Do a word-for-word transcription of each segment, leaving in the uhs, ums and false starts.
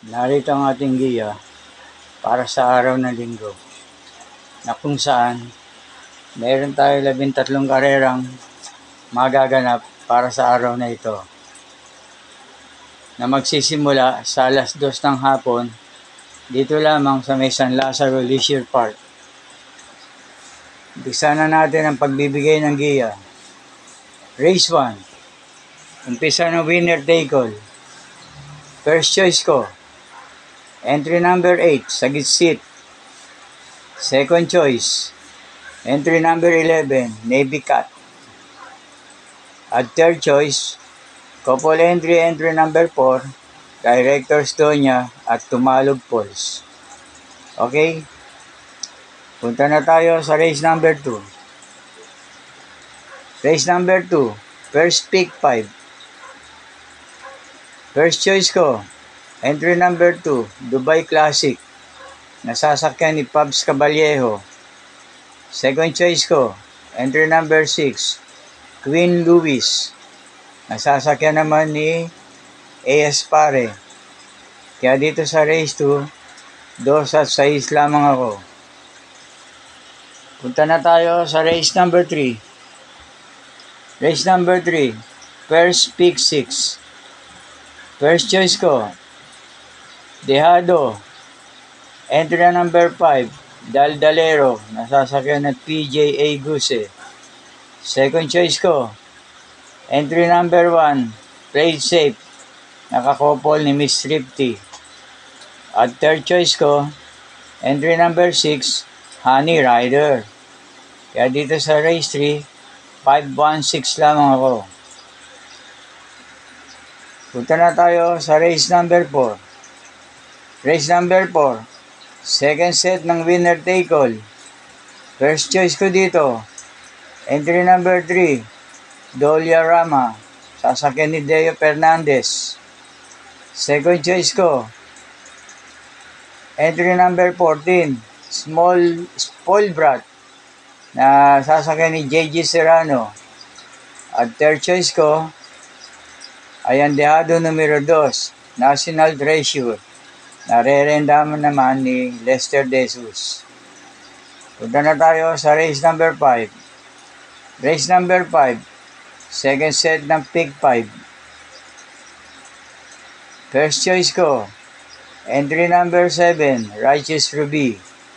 Narito ang ating giya para sa araw ng linggo na kung saan meron tayo labintatlong karerang magaganap para sa araw na ito na magsisimula sa alas dos ng hapon dito lamang sa may San Lazaro Leisure Park. Umpisa na natin ang pagbibigay ng giya. Race one. Umpisa ng winner take all. First choice ko, entry number eight, Sagitsit. Second choice, entry number eleven, Navy Cat. At third choice, couple entry, entry number four, Director Stonia at Tumalog Falls. Okay? Punta na tayo sa race number two. Race number two, first pick five. First choice ko, entry number two, Dubai Classic, nasasakyan ni Pabs Caballejo. Second choice ko, entry number six, Queen Louis, nasasakyan naman ni A S Pare. Kaya dito sa race two, dos at sais lamang ako. Punta na tayo sa race number three. Race number three, first pick six. First choice ko, Dejado. Entry number five, Daldalero, nasasakyan ng P J A Guse. Second choice ko, entry number one, Played Safe, nakakopol ni Miss Rifty. At third choice ko, entry number six, Honey Rider. Kaya dito sa race three, five one six lamang ako. Punta na tayo sa race number four. Race number four, second set ng winner take all. First choice ko dito, entry number three, Dolia Rama, sasakyan ni Deo Fernandez. Second choice ko, entry number fourteen, Small Spoil Brat, na sasakyan ni J G Serrano. At third choice ko, ay ang Dejado numero dos, National Treasure, narerendaman naman ni Lester De Jesus. Punta na tayo sa race number five. Race number five, second set ng pick five. First choice ko, entry number seven, Righteous Ruby.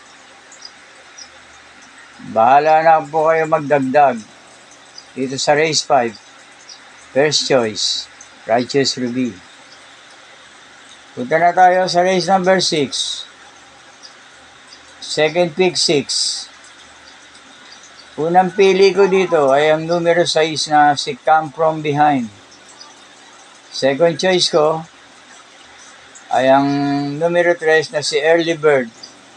Bahala na po kayo magdagdag dito sa race five. First choice, Righteous Ruby. Punta na tayo sa race number six. Second pick six. Unang pili ko dito ay ang numero six na si Come From Behind. Second choice ko ay ang numero three na si Early Bird.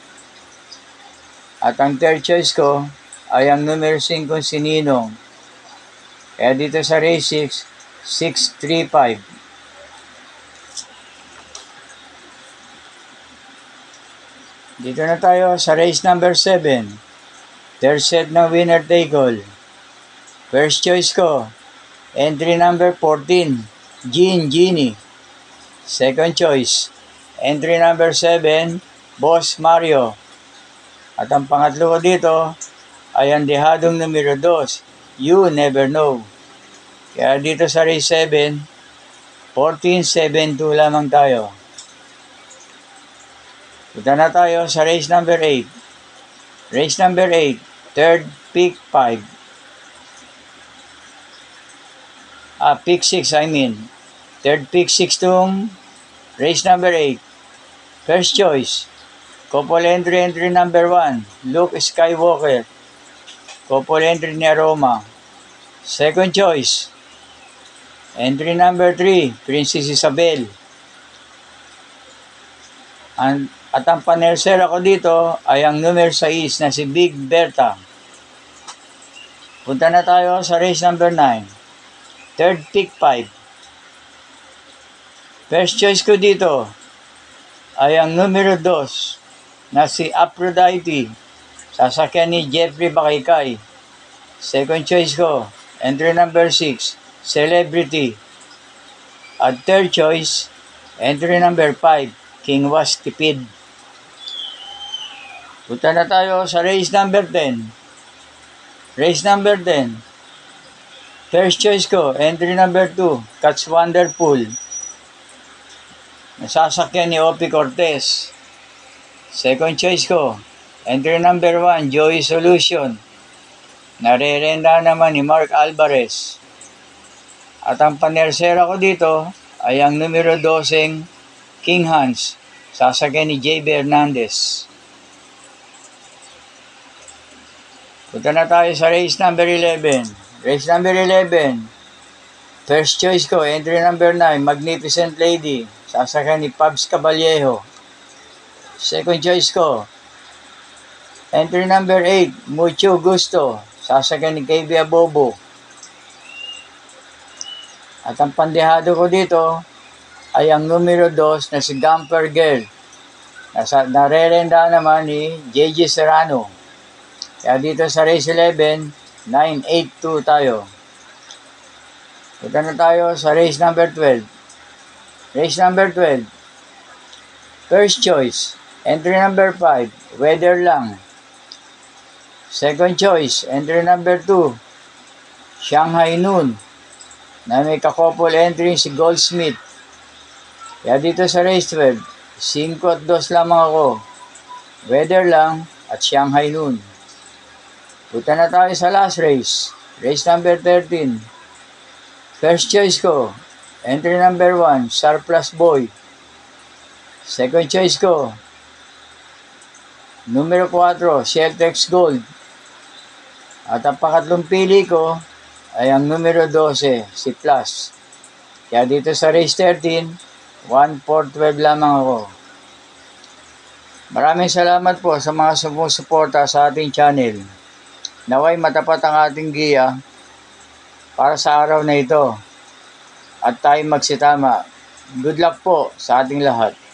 At ang third choice ko ay ang numero five si Ninong. Kaya dito sa race six, six three five. Dito na tayo sa race number seven. Third set ng winner take all. First choice ko, entry number fourteen, Jean Genie. Second choice, entry number seven, Boss Mario. At ang pangatlo ko dito ay ang Dejadong numero dos, You Never Know. Kaya dito sa race seven, fourteen seven two lamang tayo. Punta na tayo sa race number eight. Race number eight, third pick five. Ah, pick six, I mean. Third pick six tong race number eight. First choice, couple entry, entry number one, Luke Skywalker. Couple entry ni Aroma. Second choice, entry number three, Princess Isabel. And, at ang panersera ko dito ay ang numero six na si Big Berta. Punta na tayo sa race number nine. Third pick five. First choice ko dito ay ang numero two na si Aphrodite, sasakyan ni Jeffrey Bakaykay. Second choice ko, entry number six, Celebrity. At third choice, entry number five, King Was tipid. Punta na tayo sa race number ten. Race number ten. First choice ko, entry number two, Catch Wonderful. Nasasakyan ni Opi Cortez. Second choice ko, entry number one, Joey Solution. Narerenda naman ni Mark Alvarez. At ang panersera ko dito ay ang numero twelve, King Hans. Sasakyan ni J B Hernandez. Punta na tayo sa race number eleven. Race number eleven. First choice ko, entry number nine, Magnificent Lady. Sasakyan ni Pabs Caballejo. Second choice ko, entry number eight, Mucho Gusto. Sasakyan ni K B Abobo. At ang pandehado ko dito ay ang numero two na si Gamper Girl. Nasa, narerenda naman ni J J Serrano. Kaya dito sa race eleven, nine eight two tayo. Punta na tayo sa race number twelve. Race number twelve. First choice, entry number five, Weather Lang. Second choice, entry number two, Shanghai Noon. Na may kakopol entry si Goldsmith. Kaya dito sa race twelve, five at two lamang ako. Weather Lang at Shanghai Noon. Punta na tayo sa last race. Race number thirteen. First choice ko, entry number one, Surplus Boy. Second choice ko, numero four, Celtex Gold. At ang pangatlong pili ko ay ang numero twelve, si Plus. Kaya dito sa race thirteen, one four twelve lamang ako. Maraming salamat po sa mga sumusuporta sa ating channel. Naway matapat ang ating giya para sa araw na ito at tayo magsitama. Good luck po sa ating lahat.